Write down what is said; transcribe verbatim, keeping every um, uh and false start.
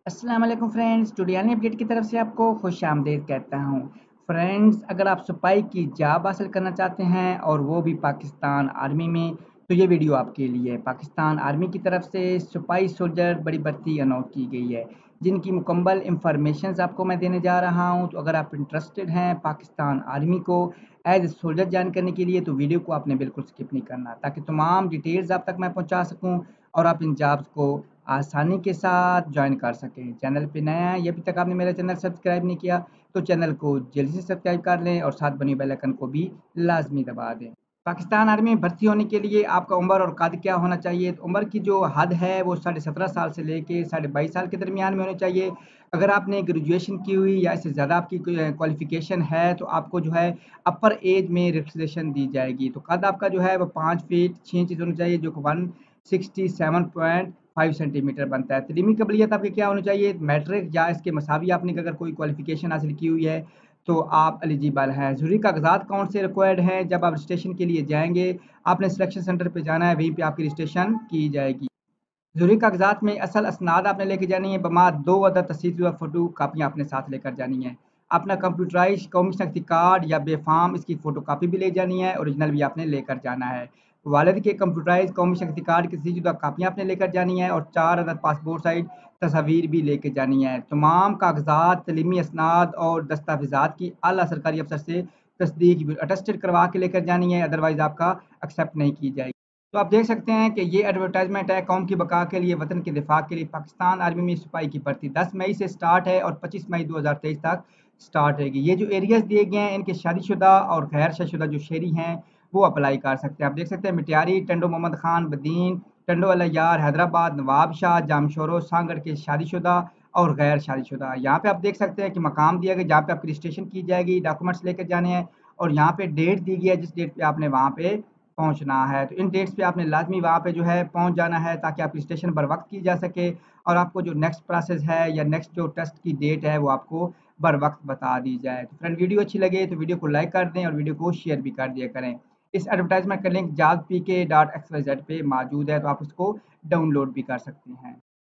अस्सलाम वालेकुम friends, टुडियानी update की तरफ से आपको खुश आमदीद कहता हूँ। फ्रेंड्स, अगर आप सिपाही की जॉब हासिल करना चाहते हैं और वो भी पाकिस्तान आर्मी में, तो ये वीडियो आपके लिए है। पाकिस्तान आर्मी की तरफ से सिपाही सोल्जर बड़ी भर्ती अनाउंस की गई है, जिनकी मुकम्मल इंफॉर्मेशन आपको मैं देने जा रहा हूँ। तो अगर आप इंटरेस्टेड हैं पाकिस्तान आर्मी को एज ए सोल्जर ज्वाइन करने के लिए, तो वीडियो को आपने बिल्कुल स्किप नहीं करना, ताकि तमाम डिटेल्स आप तक मैं पहुँचा सकूँ और आप इन जॉब्स को आसानी के साथ ज्वाइन कर सकें। चैनल पे नया है, ये अभी तक आपने मेरा चैनल सब्सक्राइब नहीं किया, तो चैनल को जल्दी से सब्सक्राइब कर लें और साथ बनी बेल आइकन को भी लाजमी दबा दें। पाकिस्तान आर्मी में भर्ती होने के लिए आपका उम्र और कद क्या होना चाहिए? तो उम्र की जो हद है वो साढ़े सत्रह साल से लेके साढ़े बाईस साल के दरमियान में होनी चाहिए। अगर आपने ग्रेजुएशन की हुई या इससे ज़्यादा आपकी क्वालिफिकेशन है, तो आपको जो है अपर एज में रिलैक्सेशन दी जाएगी। तो कद आपका जो है वो पाँच फीट छः इंच होना चाहिए, जो कि one sixty seven point five centimetre बनता है। तलीमी कबलियत आपकी क्या होनी चाहिए? मैट्रिक या इसके मसावी आपने अगर कोई क्वालिफिकेशन हासिल की हुई है, तो आप एलिजिबल हैं। ज़रूरी कागजात कौन से रिक्वायर्ड हैं? जब आप रजिस्ट्रेशन के लिए जाएंगे, आपने सिलेक्शन सेंटर पे जाना है, वहीं पे आपकी रजिस्ट्रेशन की जाएगी। ज़रूरी कागजात में असल असनाद आपने लेके जानी है, बमा दो अदद तस्दीक फ़ोटो कापियाँ अपने साथ लेकर जानी है। अपना कंप्यूटराइज कौमी शनाख्ती कार्ड या बेफाम इसकी फ़ोटो कापी भी ले जानी है, ओरिजिनल भी आपने लेकर जाना है। वालिद के कंप्यूटराइज कौमी शनाख्ती कार्ड की तस्दीक कापियाँ आपने लेकर जानी है और चार अदद पासपोर्ट साइज तस्वीर भी लेके जानी है। तमाम कागजात, तलीमी असनाद और दस्तावेज़ात की आला सरकारी अफसर से तस्दीक भी अटेस्टेड करवा के लेकर जानी है, अदरवाइज़ आपका एक्सेप्ट नहीं की जाएगी। तो आप देख सकते हैं कि ये एडवर्टाइजमेंट है कौम की बका के लिए, वतन के दिफा के लिए। पाकिस्तान आर्मी में सिपाही की भर्ती दस मई से स्टार्ट है और पच्चीस मई दो हज़ार तेईस तक स्टार्ट रहेगी। ये जो एरियाज दिए गए हैं, इनके शादीशुदा और गैर शादीशुदा जो शहरी हैं वो अप्लाई कर सकते हैं। आप देख सकते हैं मिटियारी, टंडो मोहम्मद खान, बदीन, टंडो अलियार, हैदराबाद, नवाब शाह, जामशोरो, सांगड़ के शादीशुदा और गैर शादीशुदा। यहाँ पे आप देख सकते हैं कि मकाम दिया गया जहाँ पे आपकी रजिस्ट्रेशन की जाएगी, डॉक्यूमेंट्स लेकर जाने हैं और यहाँ पे डेट दी गई है जिस डेट पे आपने वहाँ पे पहुँचना है। तो इन डेट्स पे आपने लाज़मी वहाँ पे जो है पहुँच जाना है, ताकि आपकी रजिस्ट्रेशन बर वक़्त की जा सके और आपको जो नेक्स्ट प्रोसेस है या नेक्स्ट जो टेस्ट की डेट है वो आपको बर वक़्त बता दी जाए। तो फ्रेंड, वीडियो अच्छी लगे तो वीडियो को लाइक कर दें और वीडियो को शेयर भी कर दिया करें। इस एडवर्टाइज़मेंट का link jazz P K dot X Y Z पे मौजूद है, तो आप उसको डाउनलोड भी कर सकते हैं।